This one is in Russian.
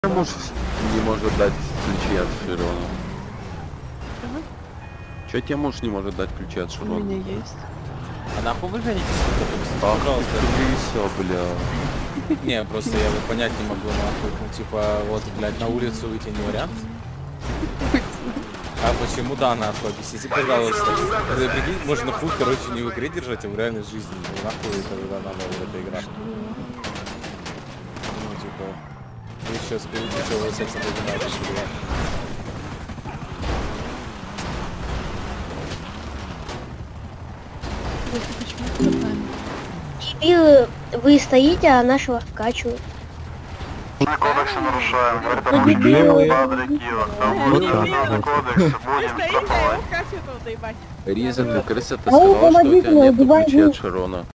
Муж не может дать ключи от Широна. Чё тебе муж не может дать ключи от У Широна? меня есть. А нахуй вы женитесь? Пожалуйста. Ты бля. Не, просто я вот понять не могу, нахуй. Ну, типа, вот, блядь, на улицу выйти не вариант. А почему да, нахуй? Объясните, пожалуйста. Это, прикинь, можно хуй, короче, не в игре держать, а в реальной жизни. Ну, нахуй это тогда надо в этой игре. Ну, типа, вы сейчас скажите, что вы сексом занимаетесь, блядь. Просто почему-то над нами. Дебилы, вы стоите, а нашего вкачивают. Кодекс нарушаем. Говорит, Ну, дебилы. Падре Кио. Кодекс, будем штрафовать. Ризен, крыса, ты А вы сказала, что у тебя помогите мне, нет ключей убивайте. от Широна.